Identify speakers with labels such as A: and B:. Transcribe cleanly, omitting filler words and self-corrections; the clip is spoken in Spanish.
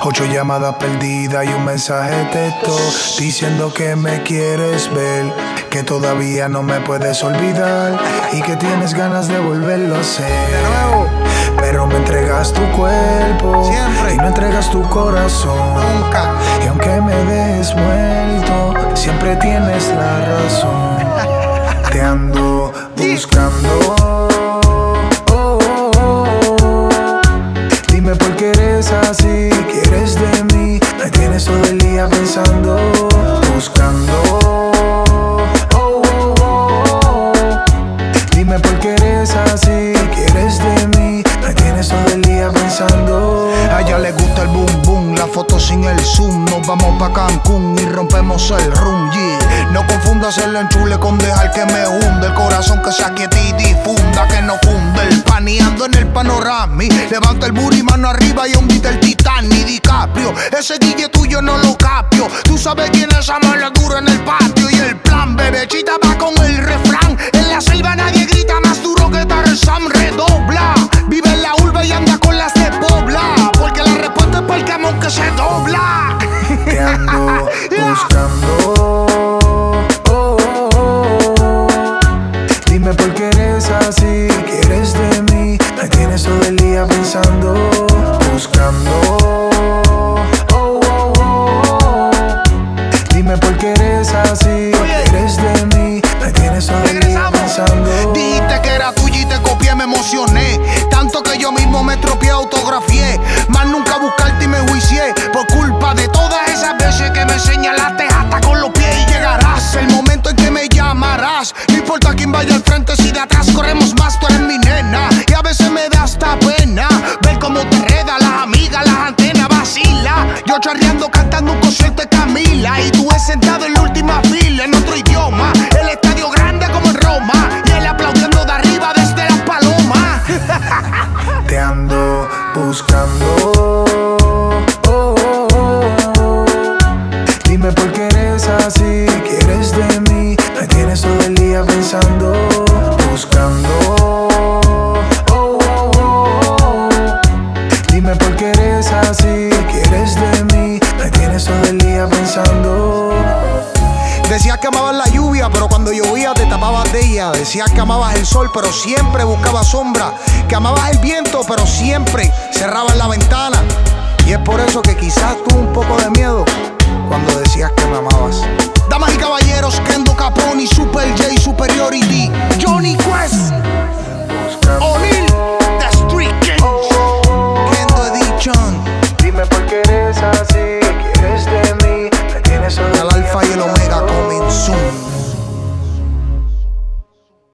A: 8 llamadas perdidas y un mensaje de texto diciendo que me quieres ver, que todavía no me puedes olvidar y que tienes ganas de volverlo a hacer.
B: De nuevo.
A: Pero me entregas tu cuerpo
B: siempre
A: y no entregas tu corazón.
B: Nunca.
A: Y aunque me dejes muerto, siempre tienes la razón. Te ando buscando. Dime por qué eres así, quieres de mí, me tienes todo el día pensando, buscando. Dime por qué eres así, quieres de mí, me tienes todo el día pensando.
B: A ella le gusta el boom boom, la foto sin el zoom. Nos vamos pa' Cancún y rompemos el room, yeah. No confundas el enchule con dejar que me hunde el corazón, que se aquiete y difunda, que no funde el paneando en el panorama. Levanta el booty, mano arriba y hundite el Titanic. DiCaprio, ese DJ tuyo no lo capio. Tú sabes quién es esa mala dura en el patio. Y el plan, bebechita va con el refrán. En la selva nadie grita más duro que Tarzán. Redobla, vive en la urbe y anda con las de Pobla, porque la respuesta es para el camón que se dobla.
A: Te ando buscando. Dime por qué eres así, quieres de mí, me tienes todo el día pensando, buscando. Dime por qué eres así, quieres de mí, me tienes todo el día pensando.
B: Dijiste que era tuya y te copié, me emocioné tanto que yo mismo me tropié, autografié. Más nunca buscarte y me juicié por culpa de todas esas veces que me señalaste hasta con los pies. Y llegarás el momento en que me llamarás. No importa quién vaya al frente, si de atrás corremos más, tú eres mi nena. Y a veces me da hasta pena ver cómo te enreda las amigas, las antenas vacila. Yo charreando cantando un concierto de Camila y tú sentado en la última fila en otro idioma. El estadio grande como en Roma y él aplaudiendo de arriba desde las palomas.
A: Te ando buscando. Dime por qué eres así, quieres de mí, me tienes todo el día pensando, buscando. Dime por qué eres así, quieres de mí, me tienes todo el día pensando.
B: Decías que amabas la lluvia, pero cuando llovía te tapabas de ella. Decías que amabas el sol, pero siempre buscabas sombra. Que amabas el viento, pero siempre cerrabas la ventana. Y es por eso que quizás tuve un poco de miedo cuando decías que me amabas. Damas y caballeros, Kendo Capone y Super J Superiority.